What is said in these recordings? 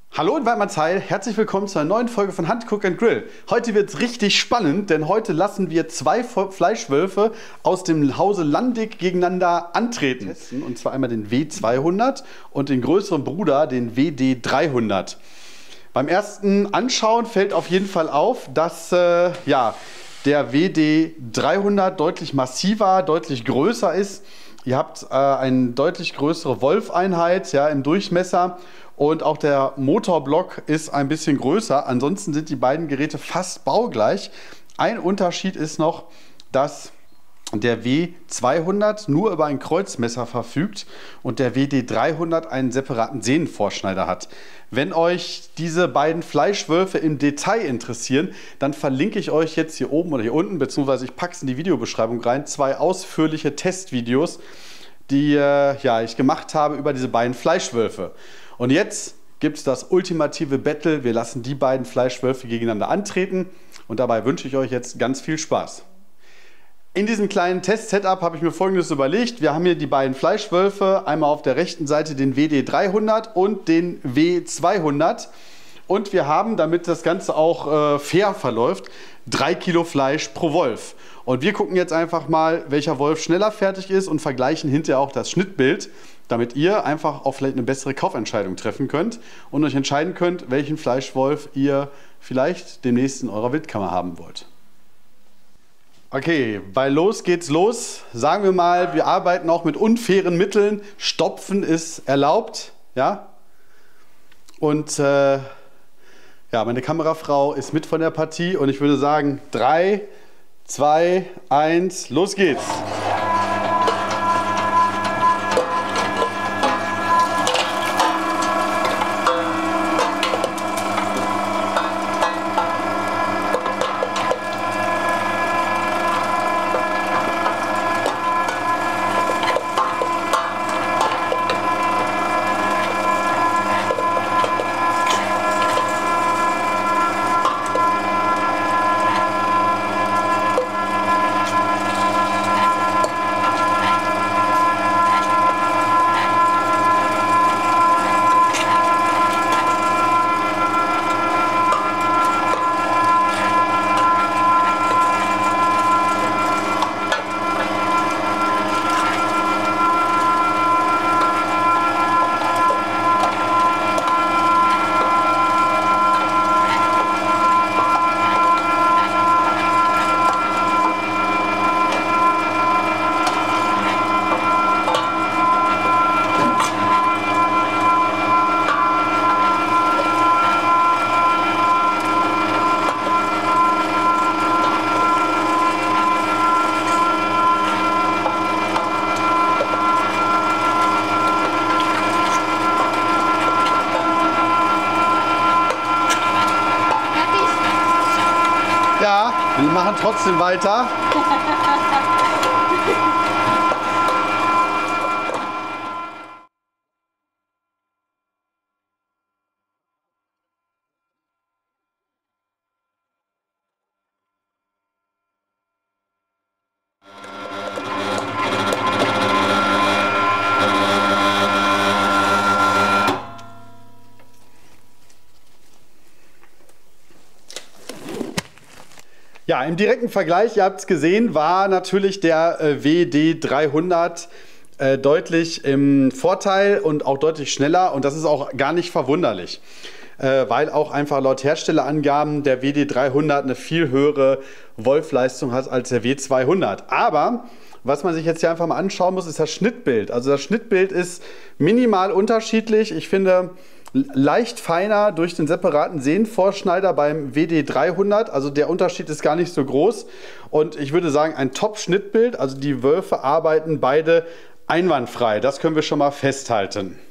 Hallo in Weidmannsheil, herzlich willkommen zu einer neuen Folge von Hunt, Cook & Grill. Heute wird es richtig spannend, denn heute lassen wir zwei Fleischwölfe aus dem Hause Landig gegeneinander antreten. Und zwar einmal den W200 und den größeren Bruder, den WD300. Beim ersten Anschauen fällt auf jeden Fall auf, dass der WD300 deutlich massiver, deutlich größer ist. Ihr habt eine deutlich größere Wolfeinheit im Durchmesser. Und auch der Motorblock ist ein bisschen größer. Ansonsten sind die beiden Geräte fast baugleich. Ein Unterschied ist noch, dass der W200 nur über ein Kreuzmesser verfügt und der WD300 einen separaten Sehnenvorschneider hat. Wenn euch diese beiden Fleischwölfe im Detail interessieren, dann verlinke ich euch jetzt hier oben oder hier unten, beziehungsweise ich packe es in die Videobeschreibung rein, zwei ausführliche Testvideos, die ich gemacht habe über diese beiden Fleischwölfe. Und jetzt gibt es das ultimative Battle. Wir lassen die beiden Fleischwölfe gegeneinander antreten und dabei wünsche ich euch jetzt ganz viel Spaß. In diesem kleinen Test-Setup habe ich mir Folgendes überlegt. Wir haben hier die beiden Fleischwölfe, einmal auf der rechten Seite den WD300 und den W200. Und wir haben, damit das Ganze auch fair verläuft, 3 Kilo Fleisch pro Wolf. Und wir gucken jetzt einfach mal, welcher Wolf schneller fertig ist und vergleichen hinterher auch das Schnittbild, damit ihr einfach auch vielleicht eine bessere Kaufentscheidung treffen könnt und euch entscheiden könnt, welchen Fleischwolf ihr vielleicht demnächst in eurer Wildkammer haben wollt. Okay, bei los geht's los. Sagen wir mal, wir arbeiten auch mit unfairen Mitteln. Stopfen ist erlaubt, ja. Und meine Kamerafrau ist mit von der Partie und ich würde sagen 3, 2, 1, los geht's. Ja, wir machen trotzdem weiter. Ja, im direkten Vergleich, ihr habt es gesehen, war natürlich der WD300 deutlich im Vorteil und auch deutlich schneller. Und das ist auch gar nicht verwunderlich, weil auch einfach laut Herstellerangaben der WD300 eine viel höhere Wolfleistung hat als der W200. Aber was man sich jetzt hier einfach mal anschauen muss, ist das Schnittbild. Also das Schnittbild ist minimal unterschiedlich. Ich finde leicht feiner durch den separaten Sehnenvorschneider beim WD300. Also der Unterschied ist gar nicht so groß. Und ich würde sagen, ein Top-Schnittbild. Also die Wölfe arbeiten beide einwandfrei. Das können wir schon mal festhalten.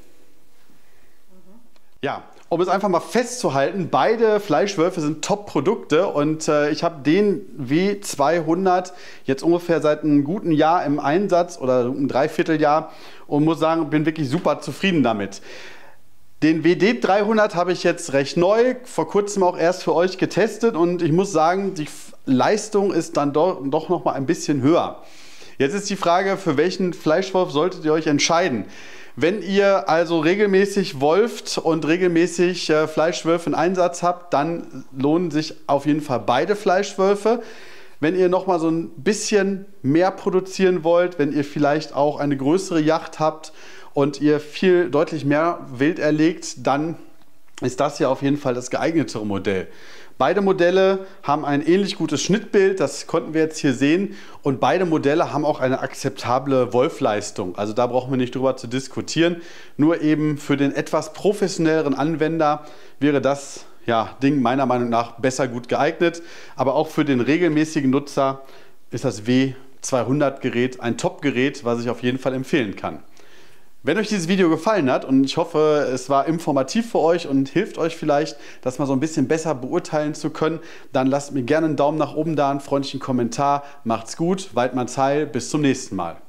Ja, um es einfach mal festzuhalten, beide Fleischwölfe sind Top-Produkte und ich habe den W200 jetzt ungefähr seit einem guten Jahr im Einsatz oder ein Dreivierteljahr und muss sagen, bin wirklich super zufrieden damit. Den WD300 habe ich jetzt recht neu, vor kurzem auch erst für euch getestet und ich muss sagen, die Leistung ist dann doch noch mal ein bisschen höher. Jetzt ist die Frage, für welchen Fleischwolf solltet ihr euch entscheiden? Wenn ihr also regelmäßig wolft und regelmäßig Fleischwölfe in Einsatz habt, dann lohnen sich auf jeden Fall beide Fleischwölfe. Wenn ihr noch mal so ein bisschen mehr produzieren wollt, wenn ihr vielleicht auch eine größere Yacht habt und ihr deutlich mehr Wild erlegt, dann ist das hier auf jeden Fall das geeignetere Modell. Beide Modelle haben ein ähnlich gutes Schnittbild, das konnten wir jetzt hier sehen. Und beide Modelle haben auch eine akzeptable Wolfleistung. Also da brauchen wir nicht drüber zu diskutieren. Nur eben für den etwas professionelleren Anwender wäre das Ding meiner Meinung nach besser gut geeignet. Aber auch für den regelmäßigen Nutzer ist das W200 Gerät ein Top-Gerät, was ich auf jeden Fall empfehlen kann. Wenn euch dieses Video gefallen hat und ich hoffe, es war informativ für euch und hilft euch vielleicht, das mal so ein bisschen besser beurteilen zu können, dann lasst mir gerne einen Daumen nach oben da, einen freundlichen Kommentar. Macht's gut, Waldmanns Heil, bis zum nächsten Mal.